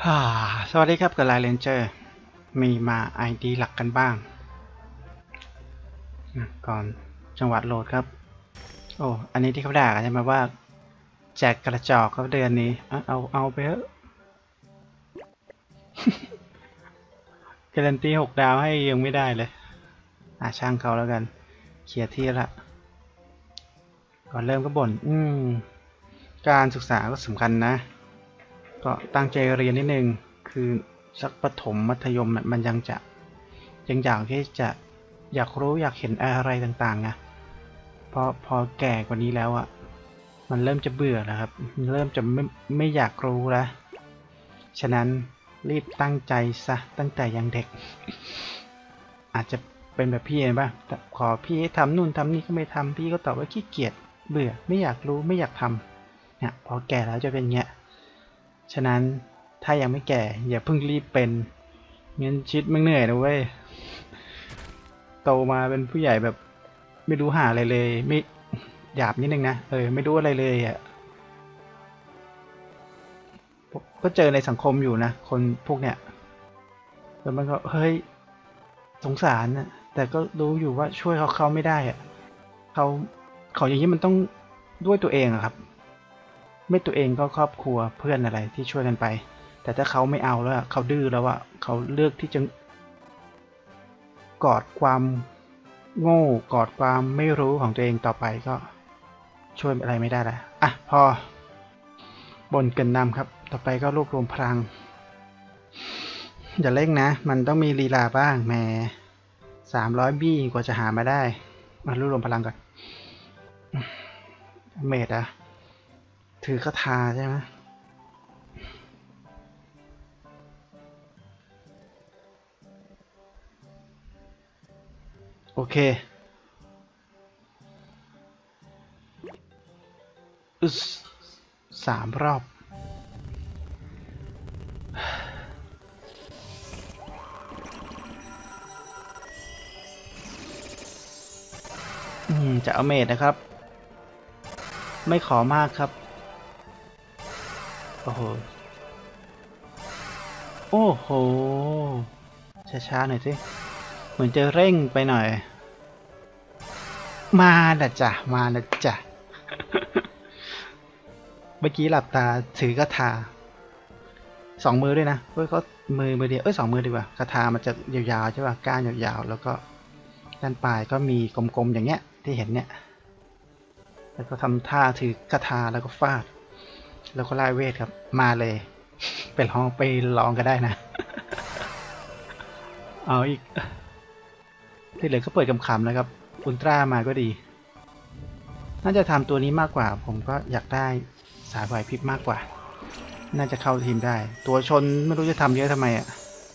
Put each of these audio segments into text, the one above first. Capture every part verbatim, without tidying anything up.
ฮ่าสวัสดีครับกับไลน์เรนเจอร์มีมา ไอ ดี หลักกันบ้างนะก่อนจังหวัดโหลดครับโอ้อันนี้ที่เขาด่ากันใช่ไหมว่าแจกกระจอกครับเดือนนี้เอาเอาเอาไปเถอะการันตีหกดาวให้ยังไม่ได้เลยอ่ะช่างเขาแล้วกันเคลียร์ที่ละก่อนเริ่มก็บ่นอืมการศึกษาก็สำคัญนะก็ตั้งใจเรียนนิดนึงคือสักประถมมัธยมมันยังจะยังอยากที่จะอยากรู้อยากเห็นอะไรต่างๆไงเพราะพอแก่กว่านี้แล้วอ่ะมันเริ่มจะเบื่อแล้วครับเริ่มจะไม่ไม่อยากรู้แล้วฉะนั้นรีบตั้งใจซะตั้งแต่ยังเด็กอาจจะเป็นแบบพี่เองป่ะขอพี่ทำนู่นทำนี่ก็ไม่ทำพี่ก็ตอบว่าขี้เกียจเบื่อไม่อยากรู้ไม่อยากทำเนี่ยพอแก่แล้วจะเป็นเงี้ยฉะนั้นถ้ายังไม่แก่อย่าเพิ่งรีบเป็นงั้นชิดมันเหนื่อยนะเว้ยโตมาเป็นผู้ใหญ่แบบไม่รู้หาอะไรเลยไม่หยาบนิดนึงนะเออไม่รู้อะไรเลยอ่ะก็เจอในสังคมอยู่นะคนพวกเนี้ยแล้วมันก็เฮ้ยสงสารนะแต่ก็รู้อยู่ว่าช่วยเขาเขาไม่ได้อ่ะเขาเขาอย่างนี้มันต้องด้วยตัวเองอะครับไม่ตัวเองก็ครอบครัวเพื่อนอะไรที่ช่วยกันไปแต่ถ้าเขาไม่เอาแล้วเขาดื้อแล้วอะเขาเลือกที่จะกอดความโง่กอดความไม่รู้ของตัวเองต่อไปก็ช่วยอะไรไม่ได้แล้วอ่ะพอบนเกินนำครับต่อไปก็รวบรวมพลังอย่าเร่งนะมันต้องมีลีลาบ้างแหมสามร้อยบี้กว่าจะหามาได้มารวบรวมพลังก่อนเมดอะถือคาถาใช่ไหมโอเคอึสสามรอบจะเอาเมดนะครับไม่ขอมากครับโอ้โหโอ้โหช้าๆหน่อยสิเหมือนจะเร่งไปหน่อยมาละจ้ะมาละจ้ะเมื่อกี้หลับตาถือกระถาสองมือด้วยนะเฮ้ยเขามือมือเดียวเอ้ยสองมือดีกว่าคาถามันจะยาวๆใช่ป่ะก้านยาวๆแล้วก็ด้านปลายก็มีกลมๆอย่างเงี้ยที่เห็นเนี่ยแล้วก็ทำท่าถือคาถาแล้วก็ฟาดแล้วก็ไล่เวทครับมาเลยไปลองไปลองก็ได้นะเอาอีกที่เหลือก็เปิดคำๆนะครับอุลตร้ามาก็ดีน่าจะทำตัวนี้มากกว่าผมก็อยากได้สายไหวพริบมากกว่าน่าจะเข้าทีมได้ตัวชนไม่รู้จะทำเยอะทำไมอ่ะ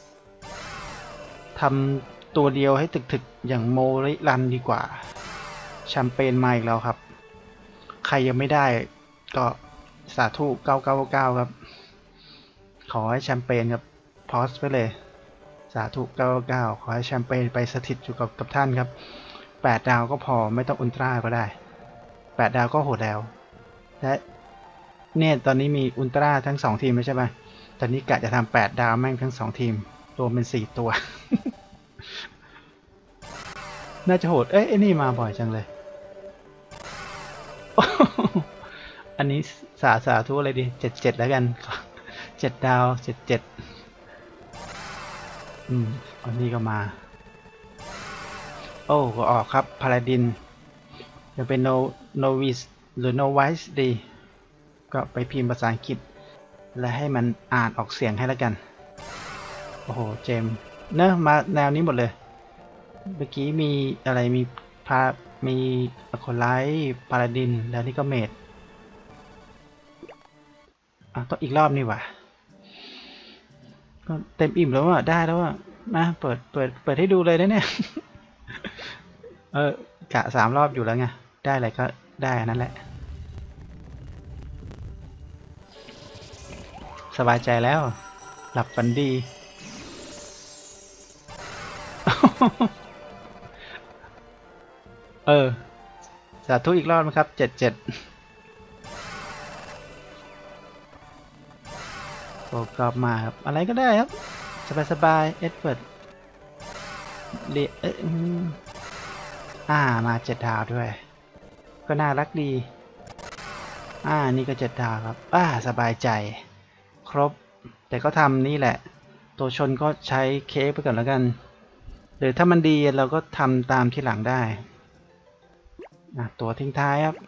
ทำตัวเดียวให้ถึกๆอย่างโมริรันดีกว่าแชมเปญมาอีกแล้วครับใครยังไม่ได้ก็สาธุเก้าเก้าเก้าครับขอให้แชมเปญครับพอสไปเลยสาธุเก้าเก้าขอให้แชมเปญไปสถิตอยู่กับกับท่านครับแปดดาวก็พอไม่ต้องอุลตร้าก็ได้แปดดาวก็โหดแล้วและเนี่ยตอนนี้มีอุลตร้าทั้งสองทีมไม่ใช่ไหมตอนนี้กะจะทำแปดดาวแม่งทั้งสองทีมรวมเป็นสี่ตัว น่าจะโหดเอ้ยไอ้นี่มาบ่อยจังเลย อันนี้สาสาทุอะไรดีเจ็ดเจ็ดแล้วกันเจ็ดดาวเจ็ดเจ็ดอืมอันนี้ก็มาโอ้ก็ออกครับพาลาดินจะเป็นโนโนวิสหรือโนไวส์ดีก็ไปพิมพ์ภาษาอังกฤษและให้มันอ่านออกเสียงให้แล้วกันโอ้โหเจมเนอะมาแนวนี้หมดเลยเมื่อกี้มีอะไรมีพามีอโคไลท์พาลาดินแล้วนี่ก็เมดอ่ะต้องอีกรอบนี่หว่าก็เต็มอิ่มแล้วอ่ะได้แล้วอ่ะนะเปิดเปิดเปิดให้ดูเลยนะเนี่ยเออกะสามรอบอยู่แล้วไงได้อะไรก็ได้นั่นแหละสบายใจแล้วหลับฝันดีเออสาธุอีกรอบนะครับเจ็ดเจ็ดโอกรอบมาครับอะไรก็ได้ครับสบายๆเอ็ดเวิร์ดเรียเอออ่ามาเจ็ดดาวด้วยก็น่ารักดีอ่านี่ก็เจ็ดดาวครับอ่าสบายใจครบแต่ก็ทำนี่แหละตัวชนก็ใช้เค้กไปก่อนแล้วกันหรือถ้ามันดีเราก็ทำตามที่หลังได้อ่ะตัวทิ้งท้ายครับ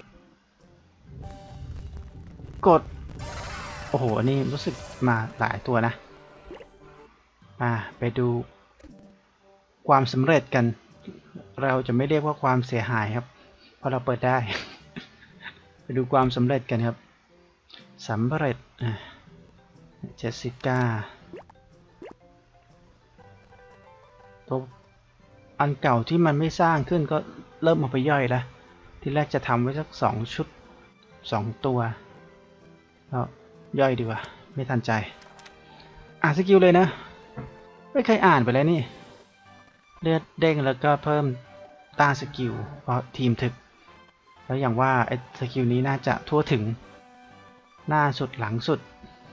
กดโอ้โหอันนี้รู้สึกมาหลายตัวนะอ่าไปดูความสำเร็จกันเราจะไม่เรียกว่าความเสียหายครับเพราะเราเปิดได้ ไปดูความสำเร็จกันครับสำเร็จเจสสิก้าตัวอันเก่าที่มันไม่สร้างขึ้นก็เริ่มมาไปย่อยแล้วที่แรกจะทำไว้สักสองชุดสองตัวก็ย่อยดีกว่าไม่ทันใจอ่านสกิลเลยนะไม่เคยอ่านไปแล้วนี่เลือดเด้งแล้วก็เพิ่มต้านสกิลเพราะทีมถึกแล้วอย่างว่าไอ้สกิลนี้น่าจะทั่วถึงหน้าสุดหลังสุด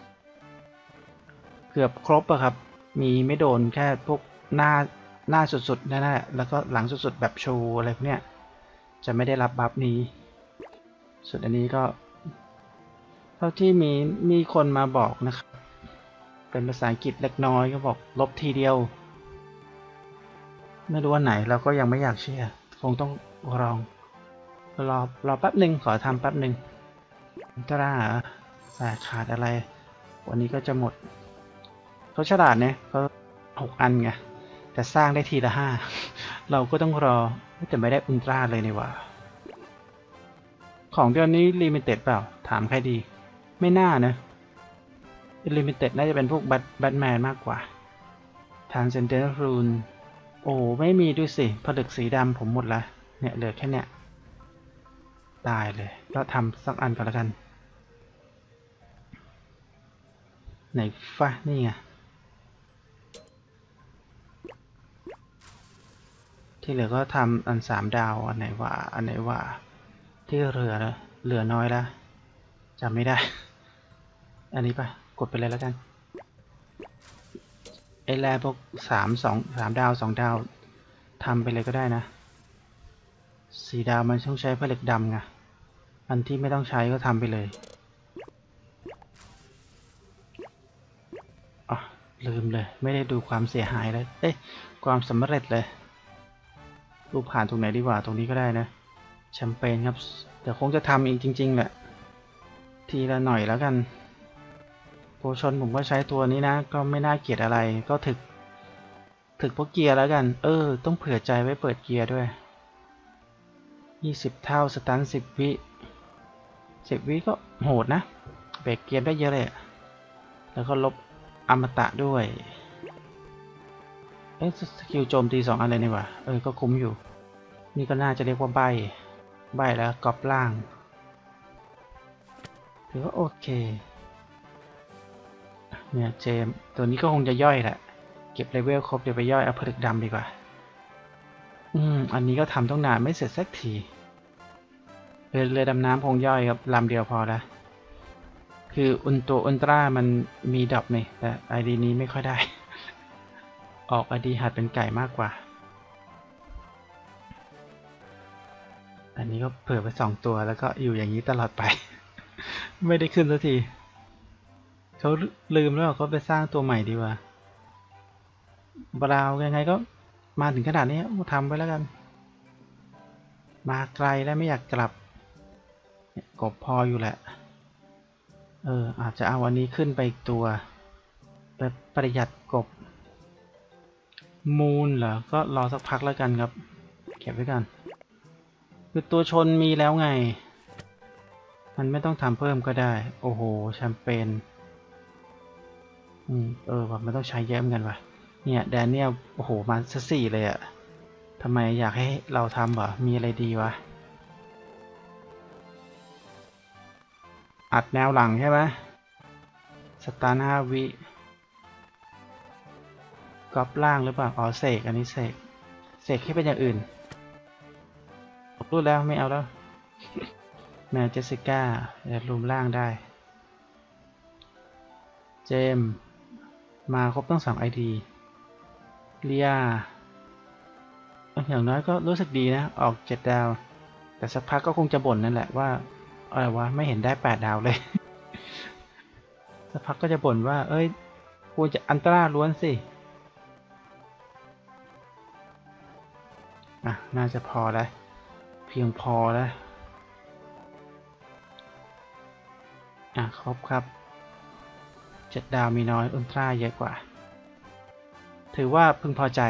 เกือบครบอะครับมีไม่โดนแค่พวกหน้าหน้าสุดๆนั่นแหละแล้วก็หลังสุดๆแบบโชว์อะไรพวกเนี้ยจะไม่ได้รับบัฟนี้ส่วนอันนี้ก็เท่าที่มีมีคนมาบอกนะครับเป็นภาษาอังกฤษเล็กน้อยก็บอกลบทีเดียวไม่รู้ว่าไหนเราก็ยังไม่อยากเชื่อคงต้องลองรอรอแป๊บหนึ่งขอทำแป๊บหนึ่งตราแต่ขาดอะไรวันนี้ก็จะหมดเขาฉลาดเนี่ยเขาหกอันไงแต่สร้างได้ทีละห้าเราก็ต้องรอแต่ไม่ได้อุลตร้าเลยนี่หว่าของเดือนนี้ลิมิเต็ดเปล่าถามใครดีไม่น่านะลิมิเต็ดน่าจะเป็นพวกแบทแบทแมนมากกว่าทางเซนเดอร์รูนโอ้ไม่มีด้วยสิผลึกสีดำผมหมดละเนี่ยเหลือแค่เนี้ยตายเลยก็ทำสักอันก่อนแล้วกันไหนฟ้านี่ไงที่เหลือก็ทำอันสามดาวอันไหนว่าอันไหนว่าที่เหลือแล้วเหลือน้อยแล้วจำไม่ได้อันนี้ปะกดไปเลยแล้วกันไอ้แรพวกสามสองสามดาวสองดาวทำไปเลยก็ได้นะสี่ดาวมันต้องใช้ผลึกดำไงอันที่ไม่ต้องใช้ก็ทำไปเลยอ๋อลืมเลยไม่ได้ดูความเสียหายเลยเอ้ยความสำเร็จเลยรูปผ่านตรงไหนดีกว่าตรงนี้ก็ได้นะแชมเปญครับแต่คงจะทำเองจริงๆแหละทีละหน่อยแล้วกันโปรชนผมก็ใช้ตัวนี้นะก็ไม่น่าเกลียดอะไรก็ถึกถึกพวกเกียร์แล้วกันเออต้องเผื่อใจไว้เปิดเกียร์ด้วยยี่สิบเท่าสตันสิบวิสิบวิก็โหดนะเบรกเกียร์ได้เยอะเลยแล้วก็ลบอมตะด้วยเอ๊ะสกิลโจมตีสองอันเลยนี่หว่าเออก็คุ้มอยู่นี่ก็น่าจะเรียกว่าใบใบแล้วกรอบล่างถือว่าโอเคเนี่ยเจมตัวนี้ก็คงจะย่อยแหละเก็บเลเวลครบเดี๋ยวไปย่อยเอาผลึกดำดีกว่าอืมอันนี้ก็ทำต้องนานไม่เสร็จสักทีเรือเรือดำน้ำคงย่อยครับลำเดียวพอแล้วคืออุลตัวอุลตร้ามันมีดรอปนี่แต่ไอดีนี้ไม่ค่อยได้ออกไอดีหัดเป็นไก่มากกว่าอันนี้ก็เผื่อไปสองตัวแล้วก็อยู่อย่างนี้ตลอดไป ไม่ได้ขึ้นสักทีเขาลืมแล้วเขาไปสร้างตัวใหม่ดีกว่าบราวยังไงก็มาถึงขนาดนี้ทำไปแล้วกันมาไกลแล้วไม่อยากกลับกบพออยู่แหละเอออาจจะเอาวันนี้ขึ้นไปอีกตัวไปประหยัดกบมูลเหรอก็รอสักพักแล้วกันครับเก็บไว้กันคือตัวชนมีแล้วไงมันไม่ต้องทำเพิ่มก็ได้โอ้โหแชมเปญอืมเออว่ามันต้องใช้เยอะเหมือนกันว่ะเนี่ยแดเนียลโอ้โหมาสักสี่เลยอะทำไมอยากให้เราทำวะมีอะไรดีวะอัดแนวหลังใช่ไหมสตาร์ห้าวิก๊อปล่างหรือเปล่าอ๋อเสกอันนี้เสกเสกให้เป็นอย่างอื่นรู้แล้วไม่เอาแล้วแมวเจสสิก้าจะรวมล่างได้เจมมาครบตั้งสองไอดีเลียอย่างน้อยก็รู้สึกดีนะออกเจ็ดดาวแต่สักพักก็คงจะบ่นนั่นแหละว่าอะไรวะไม่เห็นได้แปดดาวเลย สักพักก็จะบ่นว่าเอ้ยควรจะอันตราล้วนสิอ่ะน่าจะพอแล้วเพียงพอแล้วอ่ะครบครับเจ็ดดาวมีน้อยอุลตร้าเยอะกว่าถือว่าพึงพอใจ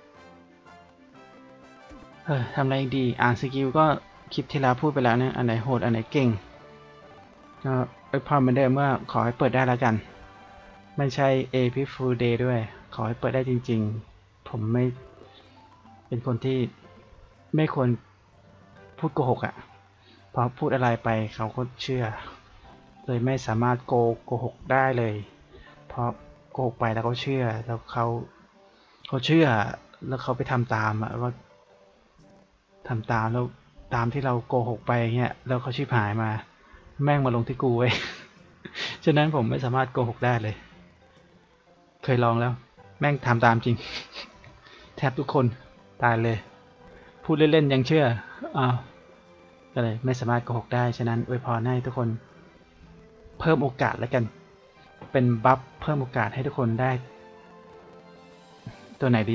เออทำอะไรดีอ่านสกิลก็คลิปที่แล้วพูดไปแล้วเนี่ยอันไหนโหดอันไหนเก่งก็ไอ้พอเหมือนเดิมว่าขอให้เปิดได้แล้วกันไม่ใช่ Epic Full Day ด้วยขอให้เปิดได้จริงๆผมไม่เป็นคนที่ไม่ควรพูดโกหกอ่ะเพราะพูดอะไรไปเขาก็เชื่อเลยไม่สามารถโกโกหกได้เลยเพราะโกหกไปแล้วเขาเชื่อแล้วเขาเขาเชื่อแล้วเขาไปทำตามอ่ะว่าทำตามแล้วตามที่เราโกหกไปเงี้ยแล้วเขาชิบหายมาแม่งมาลงที่กูเว้ย ฉะนั้นผมไม่สามารถโกหกได้เลยเคยลองแล้วแม่งทำตามจริง แทบทุกคนตายเลยพูดเล่นๆยังเชื่ออ้าวก็เลยไม่สามารถโกหกได้ฉะนั้นอวยพรให้ทุกคนเพิ่มโอกาสแล้วกันเป็นบัฟเพิ่มโอกาสให้ทุกคนได้ตัวไหนดี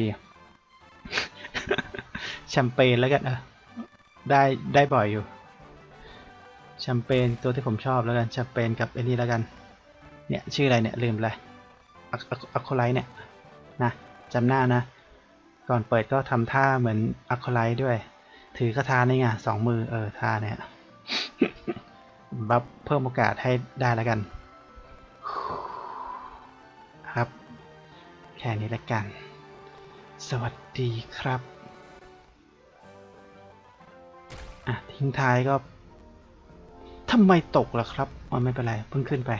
แชมเปญแล้วกันเออได้ได้บ่อยอยู่แชมเปญตัวที่ผมชอบแล้วกันแชมเปญกับไอ้นี่แล้วกันเนี่ยชื่ออะไรเนี่ยลืมเลยอะโคไลท์เนี่ยนะจำหน้านะก่อนเปิดก็ทำท่าเหมือนอะโคไลท์ด้วยถือกระทานี่ไงสองมือเออท่าเนี่ย บัฟเพิ่มโอกาสให้ได้แล้วกันครับแค่นี้แล้วกันสวัสดีครับอ่ะทิ้งท้ายก็ทำไมตกล่ะครับอ๋อไม่เป็นไรเพิ่งขึ้นไป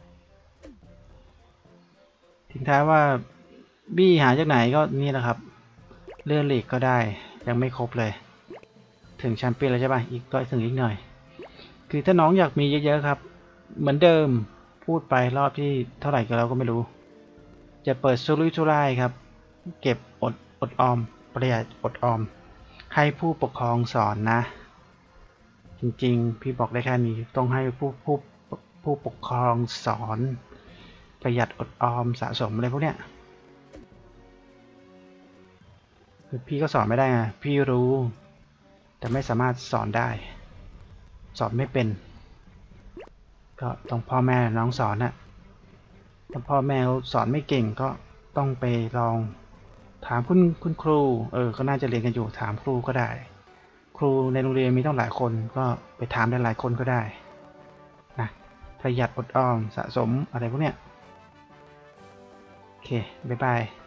ทิ้งท้ายว่าบี้หาจากไหนก็นี่แหละครับเลื่อนลีกก็ได้ยังไม่ครบเลยถึงแชมเปี้ยนแล้วใช่ป่ะอีกก็ถึงอีกหน่อยคือถ้าน้องอยากมีเยอะๆครับเหมือนเดิมพูดไปรอบที่เท่าไหร่ก็แล้วก็ไม่รู้จะเปิดสุรุ่ยสุร่ายครับเก็บอดอดออมประหยัดอดออมให้ผู้ปกครองสอนนะจริงๆพี่บอกได้แค่นี้ต้องให้ผู้ผู้ผู้ปกครองสอนประหยัดอดออมสะสมอะไรพวกเนี้ยคือพี่ก็สอนไม่ได้ไงพี่รู้แต่ไม่สามารถสอนได้สอนไม่เป็นก็ต้องพ่อแม่น้องสอนน่ะถ้าพ่อแม่สอนไม่เก่งก็ต้องไปลองถามคุณคุณครูเออก็น่าจะเรียนกันอยู่ถามครูก็ได้ครูในโรงเรียนมีต้องหลายคนก็ไปถามได้หลายคนก็ได้นะประหยัดอดออมสะสมอะไรพวกเนี้ยโอเคบ๊ายบาย